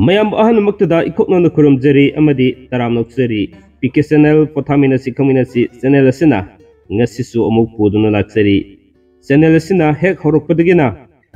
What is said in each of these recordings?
mayam ahan maktada ikokna kurumjari amadi taram noksari PK channel pothaminasi khangminasi channel asina ngasisu amuk puduna laksari channel asina hek horokpadagina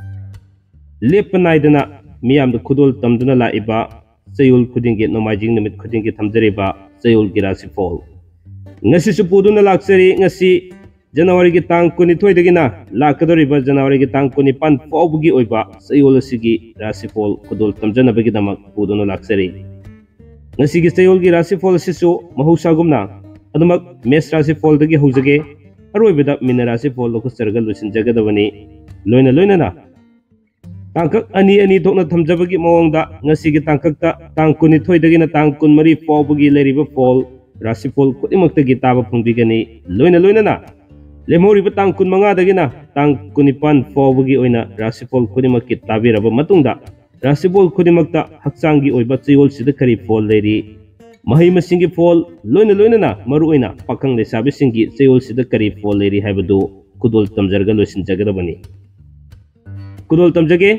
lepanaidana miyam da khudol tamduna laiba sayul khudinge nomajing nimit khudinge thamjariba sayul girasi fall ngasisu puduna laksari ngasi January ki tang kuni thoi dagina lakadoriba January ki tang kuni pan faubugi oiba sayul asigi Rashifal khudol tamjana bagi damak puduna laksari ngasi gi sayul gi Rashifal asisu mahusagumna adumak mes Rashifal dagi hujage aroibida min Rashifal lo kusargal lusin jagadawani loina na tangkak ani thokna thamjabagi mawangda ngasi gi tangkakta tang kuni thoi dagina tang kun mari faubugi leriba fall Rashifal kudimakta gi taba phungbigani loina na lemori batang kun manga dagina tang kunipan faubugi oina Rashifal kudimakki tabiraba matungda Rashifal kudimakta haksangi oiba chayol sida kari fall leri mahai masingi fall loina na maru oina pakhang lesabi singi chayol sida kari fall leri haibadu kudol tamjarga losin jagadabani kudol tamjage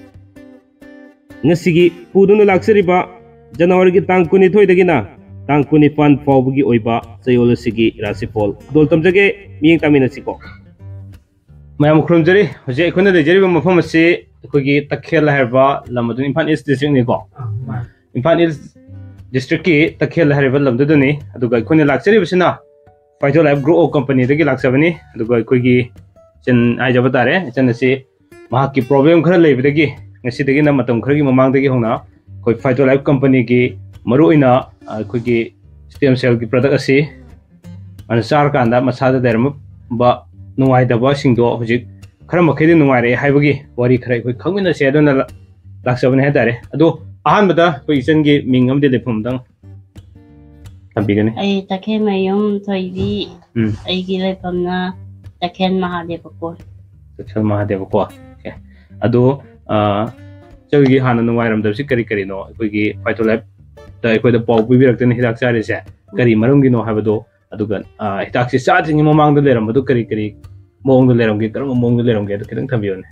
ngasigi puduna laksariba January ki tang kuni thoi dagina tang kuni pan faubugi oiba chayol asigi Rashifal kudol tamjage miyeng taminasi ko mayam khurumjari hoje ekhona lejariba mafam ase ekhoi takhel harba lamadun Imphal East district ni ko Imphal East district ki takhel harba lamdu ni aduga ekhoni laksari bisina Phyto Life Grow company dagi laksabani aduga ekhoi chen ai jaba tare chen ase mahaki problem khara leibidagi ngasi dagi na matam khara gi mamang dagi hona koi Phyto Life company ki maru ina ekhoi stem cell ki product ase ansar kanda masada derma ba nuai da ba singdo hojik khara makhedi nuai re haibagi wari khara koi khangmina se adona laksabane hadare ado ahan bada koi chen gi mingam de lefum dang tambigane ai takhe mayum thoibi ai gi lefamna takhen mahadeva ko ado chagi hana nuai ram dabsi kari no koi gi Phyto Life da koi da pau bibirak ne hidak sare se kari maram gi no habado adugan hidak se sa jingi mamang da leram adu kari mong da leram gi karam mong da leram gi da kidang thambiyone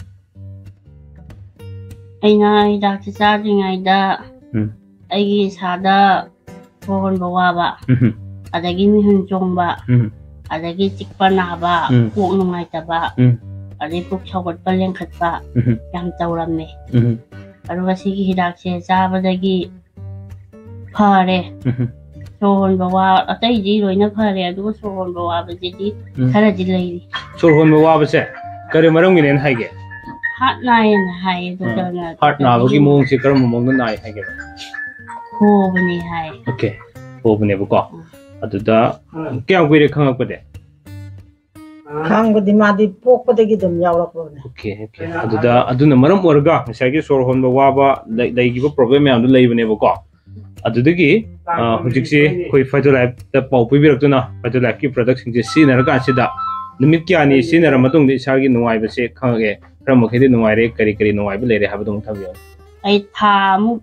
aina hidak se sa jingai da ai gi sada phon bawa adagi mi hun chongba adagi chikpa na ba pok nungai ta ba adi pok chawat paleng khatba yam tawramme aruga sigi hidak se sabadagi phare sohon bawa atai ji loina phare adu sohon bawa bajidi khara ji leiri sohon bawa base kare maram gi nen haige hat nain hai doctor na hat na bagi mong se karam mong na nai haige ho bani hai okay ho bani ba ko aduda kyang kuire khangak pade khang badi madi pok padagi dum yawrak bone okay aduda aduna maram orga sagi sohon bawa ba daigi ba problem yam du leibane ba ko adudagi hujikse koi Phyto Life da pau pibirakuna Phyto Life ki product sing je sinara sida numit kyani sinara matung de sagi nuai ba se khangage ram khedi nuai re kari nuai ba lere habadung thabiyo ai thamu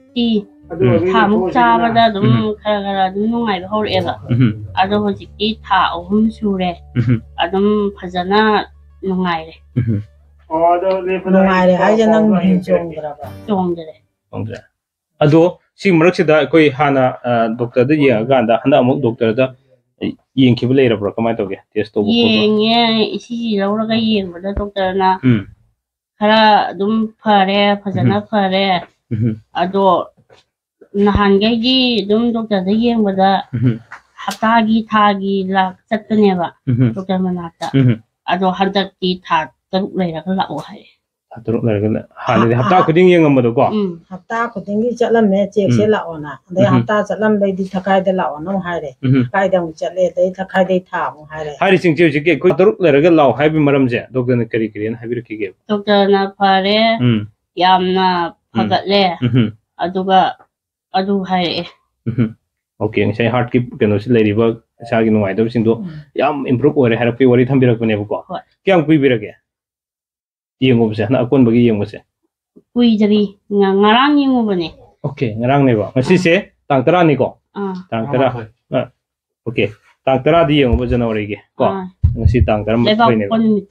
chabada dum khara dum nuai ba hore ba ado hujiki tha ohum sure adum phajana nuai re nuai re ai janang chongdra ado si marakida koi hana doctor da ye ganda handa amuk doctor da yeng khibule rabra kamai toge test to yenge isi lawra ga yeng bada doctor na khara dum phare phajana phare ado nahan ga gi dum doctor da yeng bada hata gi thagi lak chatne ba doctor manata ado hadak ki tha taruk leira ga la o hai taruk leira ga hali hata khuding yeng amado ko hafta khuding gi chalam me check se la ona de hafta chalam dai di thakai de la ona haire kai dang chale dai thakai dai tha mu haire hari sing che ke ko taruk leira ga law haibi maram je doctor na kari na habi rakhi ge doctor na phare yamna phagatle aduga adu haire okay ngai heart ki keno si leiriba sagi nuai do sing do yam improve ore harap pi wari thambirak bane ko kyang kui birage yengo bse na akon bagi yengo se kui jari ngarang yengo bane okay ngarang ne ba ngasi se tang tara ni ko tang tara okay tang tara di yengo ba January ge ko ngasi tang tara ma ne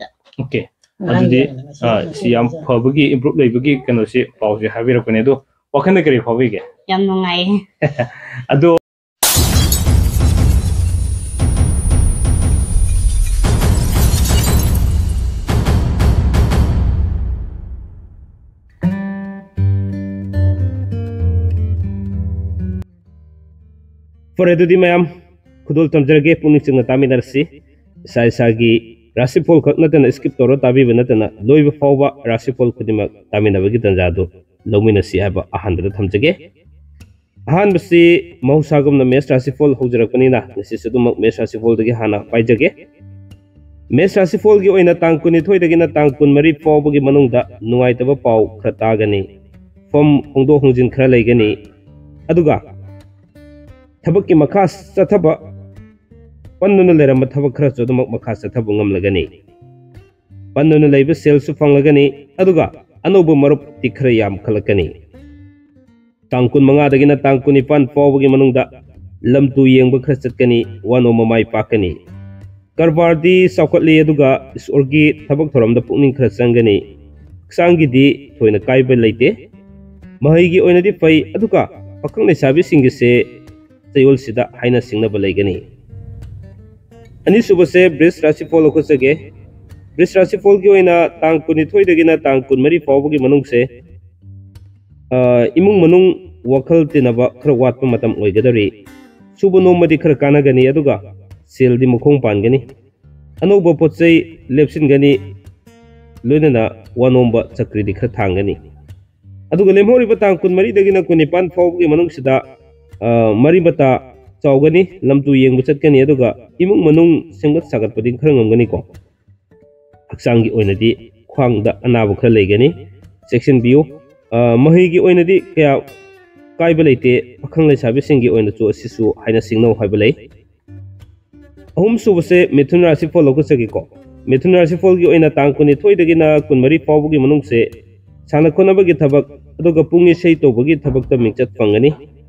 okay adudi si yam phobagi improve leibagi keno si pause habirak bane do Wakanda kari phawige. Yam nungai. Ado For edudi mayam kudul tamjarage puning chingna taminarsi sai sagi Rashifal kaknatana skip toro tabi banatana loiba fawba Rashifal kudima taminabagi tanjado lauminasi haba ahandra thamjage ahan basi mahusagum na mes Rashifal hujarakanina nisi sudumak mes Rashifal dagi hana paijage mes Rashifal gi oina tangkuni thoi dagi na tangkun mari fawbagi manungda nungaitaba paw khra tagani fom hongdo hongjin khra leigani aduga Tabak ki makas sa taba Pannuna lera matabak khara chodamak makas sa taba ngamlagani Pannuna laiba sel su fanglagani Aduga anoba marup tikhara yam khalakani Tangkun manga dagina tangkun ipan fawbagi manungda Lamtu yengba khara chatkani Wano mamay pakani Karbardi saukatli aduga isorgi tabak thoramda pukning khara sanggani Ksangi di thoina kaiba laite Mahaygi oina di fay aduga Pakang naisabi singi se Chayol sida haina singna balaigani ani subase bris Rashifal khosage bris Rashifal gi oina tangkuni thoi dagina tangkun mari fawbagi manungse imung manung wakhal tinaba khara watpa matam oigadari subu nomadi khara kanagani aduga seldi mukhong pangani anoba potsai lepsin gani loinana wanomba chakri di khara thangani aduga lemhori ba tangkun mari dagina kunipan fawbagi manungsida Maribata Saugani, Lamtu Yang Buchatkani Aduga, Imung Manung Sangat Sagat Pudding Krangamani Ko Aksangi Oinadi, Kwang the Anabukra Legani, Section View, Mahigi Oinadi, Kaya Kaibalate, Pakanga Sabisingi Oina to Sisu, Haina Singno Haibale Home Subase, Mithun Rashifal Locusagiko, Mithun Rashifal Oina Tankuni, Toydagina, Kunmari Pawgi Manungse, Sanakonabagi Tabak, Aduga Pungi Shaito Bagi Tabakta Michat Pangani.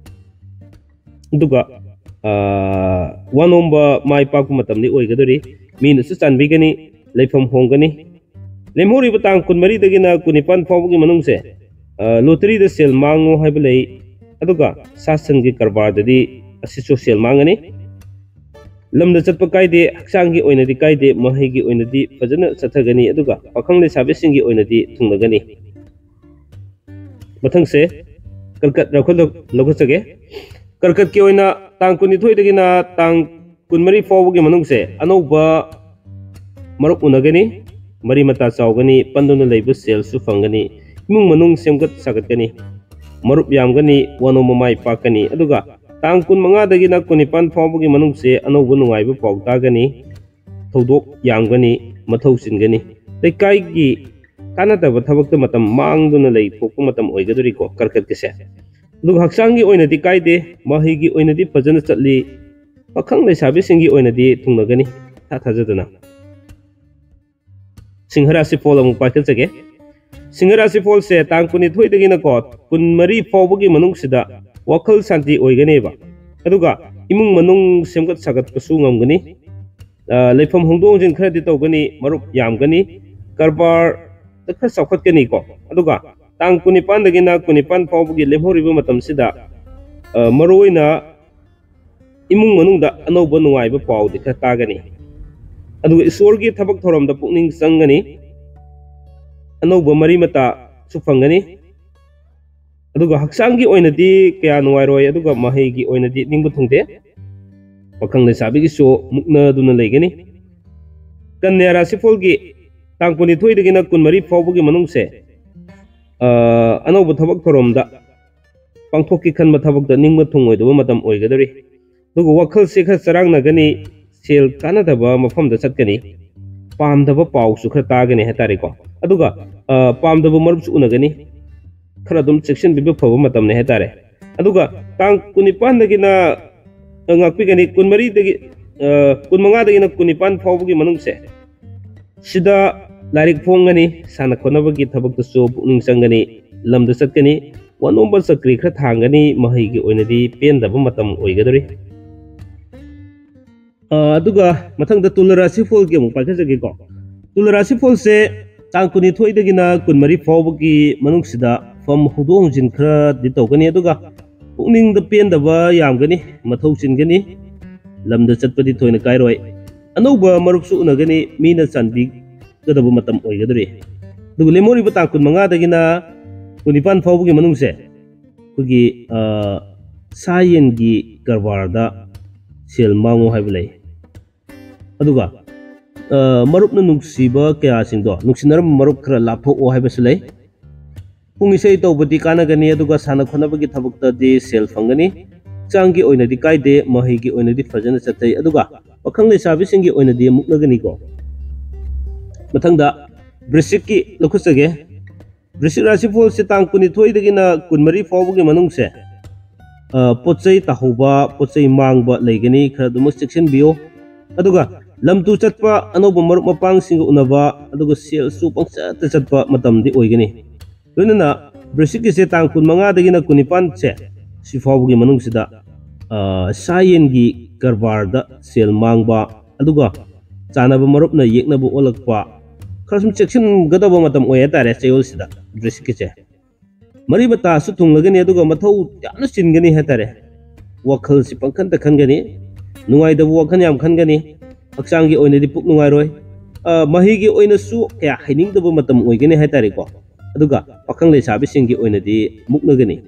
Duga wanomba mai pak matamni oigadori min su chanbigani leifam hongani lemhori batang kunmari dagina kunipan fawgi manungse lottery da sel mango haibalei aduga sasan gi karbar dadi asiso sel mangani lamda chatpa kaide haksangi oinadi kaide mahigi oinadi fajana sathagani aduga pakhangle sabesing gi oinadi thungnagani mathangse kalkat rakhol logosage Karkat ki oina tangkuni thoi dagina tang kunmari fawbagi manungse anoba marup unagani mari mata chawgani panduna leibu sel su fangani imung manung semgat sagatgani marup yamgani wano mamai pakani aduga tangkun manga dagina kunipan fawbagi manungse anoba nungaibu pawtagani thodok yamgani mathau singani lekai gi kanataba thabakta matam mangduna lei thokpa matam oigadori ko karkat kise Lug haksangi oinadi kaide mahigi oinadi fajana chatli pakhang leisabi singi oinadi thungnagani thajadana Rashifal amu paikal chage Rashifal se tangkuni thoidagina ko kunmari fawbagi manungsida wakhal santi oiganeba aduga imung manung semgat sagat pasu ngamgani leifam hongdong jin khara di tawgani marup yamgani karbar takha sakhatgani ko aduga Tang kunipan dagina kunipan fawbagi lemhoriba matam sida maroina imung manungda anoba nungaiba pawdi kha tagani aduga isorgi thabak thoramda pukning sangani anoba mari mata sufangani aduga haksangi oinadi kaya nungairoi aduga mahigi oinadi ningbu thungde pakhang lesabi gi so mukna duna leigani Kanya Rashifal gi tangkuni thoi dagina kunmari fawbagi manungse Anoba thabak thoramda pangthokki khanba thabakda ningba thungoidoba matam oigadori dugu wakhal se khar charangnagani sel kanadaba mafamda chatkani pamdaba pawsu khar tagani hetari ko aduga pamdaba marupsu unagani khara dum section bibe phaba matam ne hetare aduga tang kunipan dagina ngakpigani kunmari dagi kunmanga dagina kunipan fawbagi manungse sida Larik Pongani, Sana Konabagi Tabak so Puning Sangani, Lam the Sakani, one number Sakri Hangani, Mahigi Oinadi, Pen the Bumatam Oigadori. Aduga, Matang the Rashifal game, Pakazagiko. Rashifal say, Tankuni Toidagina, Kunmari Fawbagi, Manuksida, fam hudong jin khra di tawgani aduga pukning da pen da ba yamgani mathau chingani lamda chatpadi thoina kairoi anouba marup su unagani mina sanbi gadabu matam oigadri dugu lemori bata kun manga dagina kunipan fawbugi manungse kugi sayen gi karwarda sel mango haiblai aduga marup na nungsiba kaya singdo nungsinara marup khra lapho o haibasulai pungi sei tawbadi kanagani aduga sana khonabagi thabakta di sel fangani changi oina di kaide mahi gi oina di fajana chatai aduga pakhang le sabi singi oina di muknagani ko mathangda brisik ki lokhusage brisik Rashifal se tang kuni thoi dagina kunmari fawbugi manungse pochai tahuba pochai mangba leigani khara dumus section bio aduga lamtu chatpa anoba marup mapang singa unaba aduga sel su pangcha chatpa matam di oigani loinana brisik ki se tang kun manga dagina kunipan se si fawbugi manungsida sayen gi karbarda sel mangba aduga chanaba marupna yeknabu olakpa kharasum section gadaba matam oya tare chayol sida brisik se mari bata su tunglagani aduga mathau yamna chingani hatare wakhal si pangkhan ta khangani nungai dabu wakhan yam khangani haksangi oina di puk nungai roi mahi gi oina su kya haining dabu matam oigani hatare ko aduga pakhang le sabi singi oina di muknagani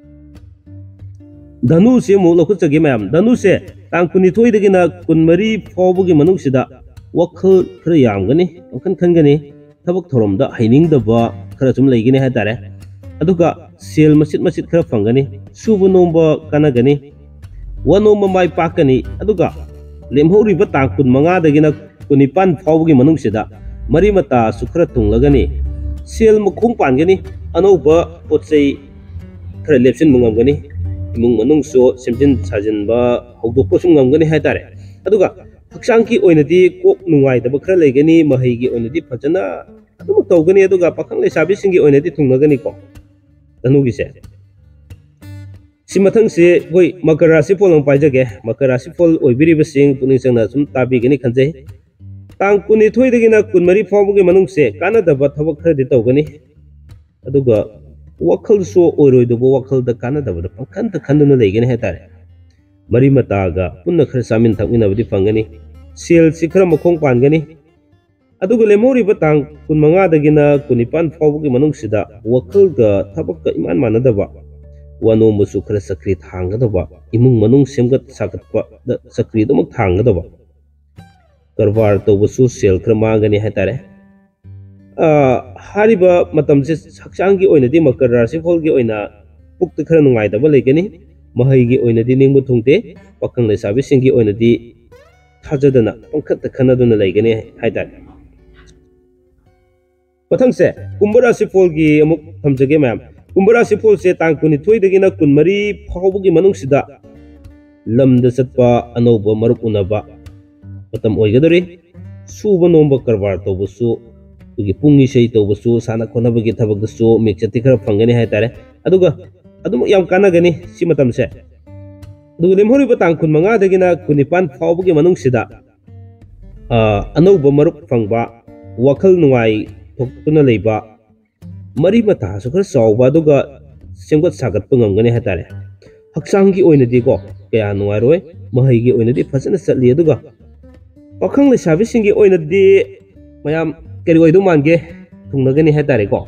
danu se mo lokhu chagi mayam danu se tang kuni thoi dagina kunmari fawbugi manungsida wakhal khra yamgani pangkhan khangani thabak thoromda haining daba khra chum leigini hatare aduga sel masit masit khara fangani subu nomba kanagani wanomba mai pakani aduga lemhori ba tang kun manga dagina kunipan fawbugi manungsida mari mata sukhra tunglagani sel makhung pangani anoba pochai khara lepsin mungamgani imung manung so semjin sajin ba hogdokpo sum ngamgani haitare aduga haksanki oinadi kok nungai daba khara leigani mahi gi oinadi phajana adum tawgani aduga pakhang le sabi singi oinadi thungnagani ko danugi se simathang se goi Makar Rashifal ang paijage Makar Rashifal oibiri basing puning sangna sum tabi gani khanjai tang kuni thoi dagina kunmari fawbugi manung se kana daba thabak khara di tawgani aduga wakhal so oiroi dubo wakhal da kana daba da pangkhan ta khanduna leigani hatare mari mataga punna khara samin thakmina budi fangani sel si khara makhong pangani aduga lemori batang kun manga dagina kunipan fawbugi manungsida wakhal ga thabak ka iman manadaba wano musu khara sakri thangadaba imung manung semgat sakatpa da sakri damak thangadaba karwar tawbasu sel khara mangani hatare hariba matam se saksangi oina di Makar Rashifal gi oina pukta khara nungai daba leigani mahai gi oina di ningmu thungte pakhang le sabi singi oina di thajadana pangkhat ta khanaduna leigani haitare pathang se Kumbha Rashifal gi amuk thamjage mayam Kumbha Rashifal se tang kuni thoi dagina kunmari fawbugi manungsida lamda chatpa anoba marup unaba matam oigadori suba nomba karwar tawbasu tugi pungi sei tawbasu sana khonabagi thabakdasu mikchati khara fangani haitare aduga adum yam kanagani si matam se aduga lemhori batang kun manga dagina kunipan fawbugi manungsida anoba marup fangba wakhal nungai thokuna leiba mari mata su khara chawba aduga semgat sagat pangamgani hatare haksangi oina di ko kaya nungai roi mahai gi oina di phasana chatli aduga pakhang le sabi singi oina di mayam kari oidu mange thungnagani hatare ko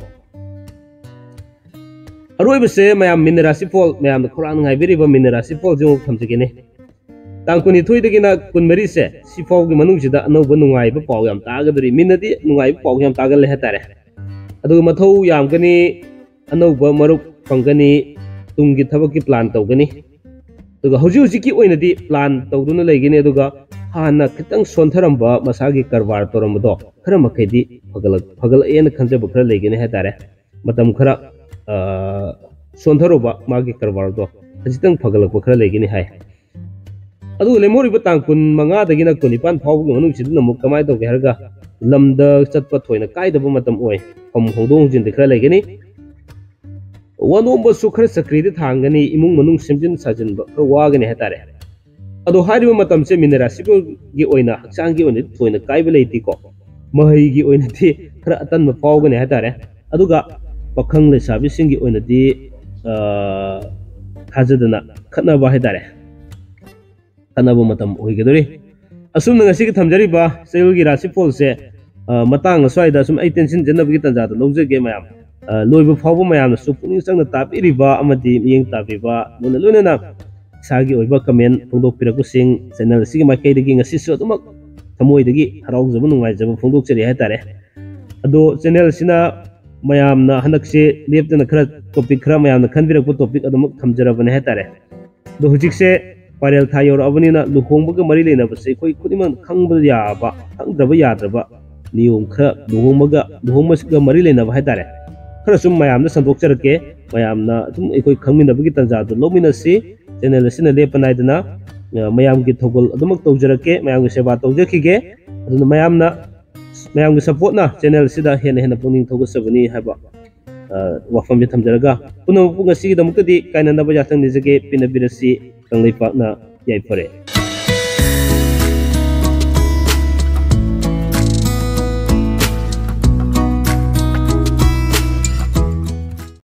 aroi bese mayam Min Rashifal mayam da khurang ngai beriba Min Rashifal jung thamjigene tangkuni thoi dagina kunmari se si fawgi manungsida anoba nungai ba paw yam tagadri minadi nungai ba paw yam tagal le hatare aduga mathau yam gani anoba marup fangani tunggi thabaki plan tawgani aduga hoji hoji ki oina di plan tawduna leigini aduga hana khitang sontharamba masagi karwar toramdo khara makhedi fagal ena khanjaba khara leigini hatare matam khara sontharoba magi karwar do hajitang fagalakpa khara leigini hai adu lemori batang kun manga dagina kunipan fawbugi manungsida namuk kamai tawge harga lamda chatpa thoina kaidaba matam oi hom hongdong jinde khara leigini wanomba su khara sakri di thangani imung manung semjin sajinba khara wagani hatare ado hariba matam se Min Rashifal gi oina haksangi oina thoina kaiba leiti ko mahai gi oina ti khara atan ma fawgani hatare aduga pakhang le sabi singi oina di thajadana khatnaba haidare khatnaba matam oigedori asum ngasi ki thamjari ba Chayolgi Rashifal se matang aswaida sum ai tension janabgi tanjada lojege mayam loiba fawba mayam su puning sangna tapiriba amadi miyeng tabiba muna lunana sagi oiba comment phongdok piraku sing channel sigi makai dagi ngasi su adumak thamoi dagi haraujaba nungaijaba phongdok chari haitare ado channel sina mayamna hanakse leptana khara topic khara mayamna khanbirakpa topic adumak thamjarabane haitare do hujikse parel thayor abanina luhongbaga mari lena base koi khudimang khangba yaba khangdraba yadraba niyom khara luhongmasga mari lena ba haitare khara sum mayamna sandokcharake mayamna sum ekoi khangminabagi tanjadu lominasi channel sina lepanaidana mayamgi thogol adumak tawjarake mayamgi seba tawjakige aduna mayamgi support na channel sida hena puning thogasabani haba wafam bi thamjaraga puno ngasi gi damukadi kainanaba jathang nijage pinabirasi kanglai pakna yai pare